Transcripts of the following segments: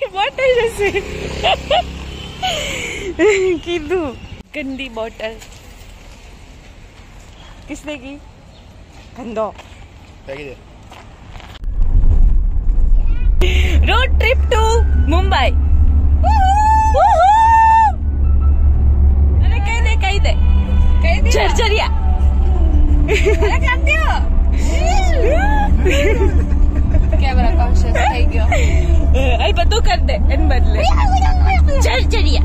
Bottle जैसे कीधु गंदी bottle किसने की गंदो रोड ट्रिप टू मुंबई अरे कही दे झरझरिया अरे करती हो कैमरा कॉन्शियस થઈ ગયો आई બધું कर दे એન બદલે झरझरिया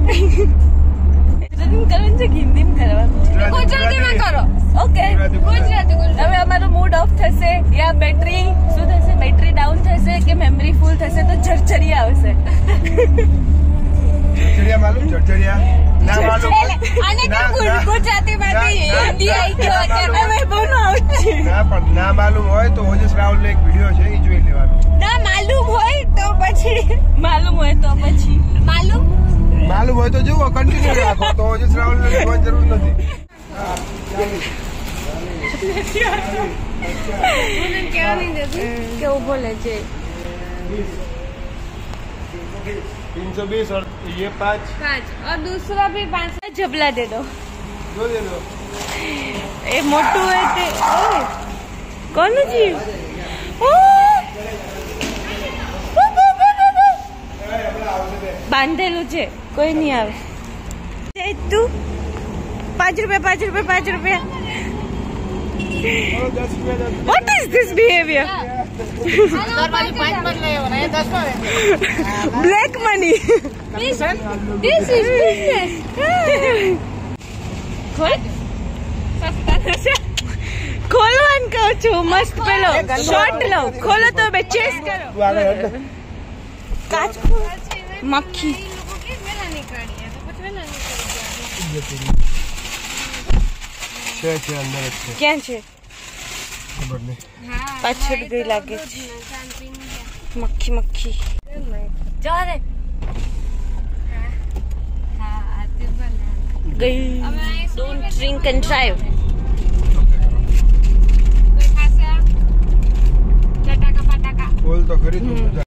કરવાનું છે હિન્દી માં કરવાનું ગુજરાતી માં કરો ઓકે ગુજરાતી હવે અમારો મૂડ ઓફ થશે યા બેટરી શું થશે બેટરી ડાઉન થશે કે મેમરી ફૂલ થશે તો झरझरिया આવશે झरझरिया मालूम झरझरिया ना मालूम आने के गुजराती में हिंदी आई क्यों અત્યારે વૈભવ નો આવશે ના પણ ના માલુમ હોય તો ઓજસ રાहुल નો એક વિડિયો છે ઈ જોઈ લેવાનો ના માલુમ હોય તો પછી मालूम હોય તો જુઓ કન્ટિન્યુ રાખો તો ઓજસ રાहुल ને જોવાની જરૂર નથી क्या नहीं देती क्या वो बोले जे 320 और ये 5 और दूसरा भी 5 जबला दे दो ए मोटू है ते कौन जी बांधेलू છે કોઈ નહીં આવે તું 5 रुपया What is this behavior? Black money. This is business. खोलवान कहूँ छू मस्त पेलो शॉट लो खोलो तो बे चेस करो काच मक्खी क्या छे पाछड़ गई लागे मक्खी जा रे गई डोंट ड्रिंक एंड ड्राइव बोल तो खरीद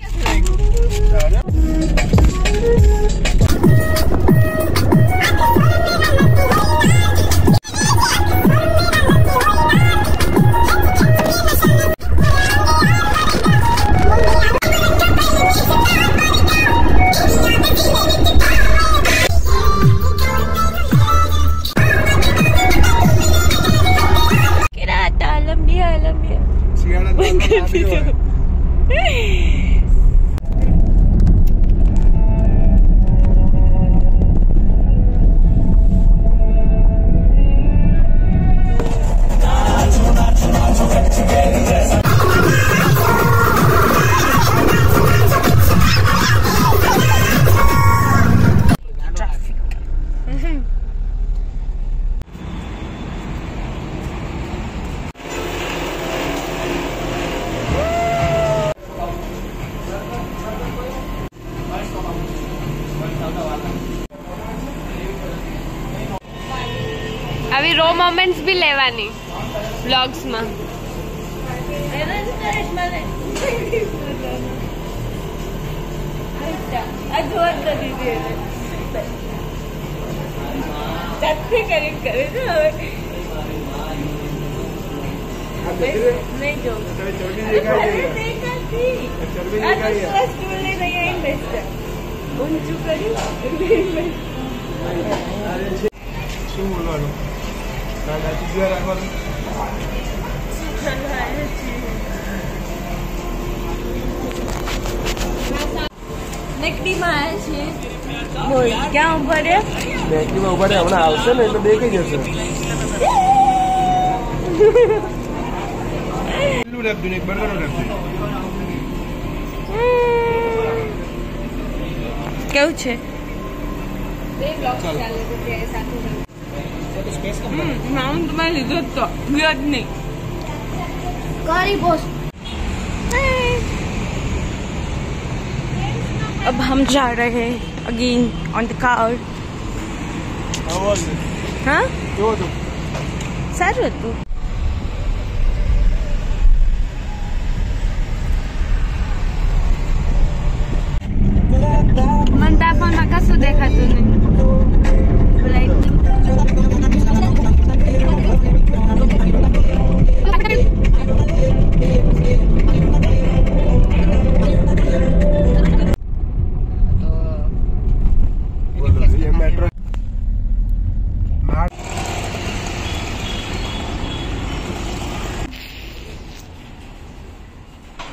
अभी रो मोमेंट्स भी लेवानी व्लॉग्स में नहीं जो नेकडी में आया छे बोल क्या ऊपर है नेकडी में ऊपर है हमने आवશે ને એટલે દેખાઈ જશે લું રેપ દુને એક બર્ગર રેપ કેવું છે બે બ્લોક ચાલે છે સાથે તો સ્પેસ કમ નામ તમારે લીધો તો ગયો જ નહીં કરી બોસ अब हम जा रहे हैं अगेन ऑन द कार हाँ सारू હતું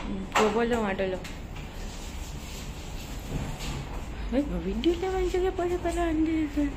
બોલો માટલો વિડીયો લેવાની જગ્યા પછી પેલા અંદર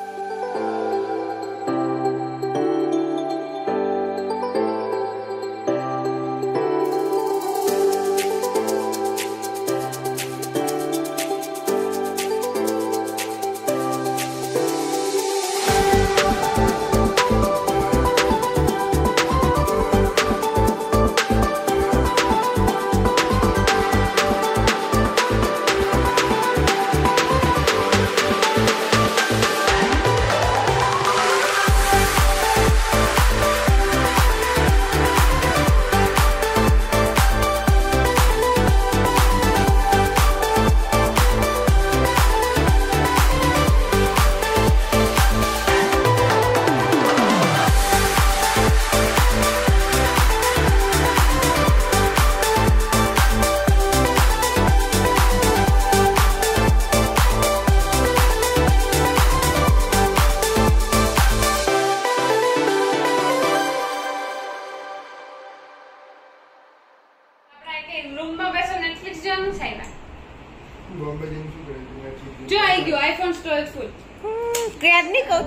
રૂમમાં બેસો નેટફ્લિક્સ જોવાનું સાહેબ બોમ્બે જઈને શું કરે જો આવી ગયો આઈફોન સ્ટોરેજ ફૂલ ક્રેબ ની કહું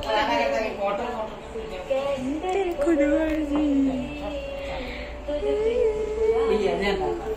કે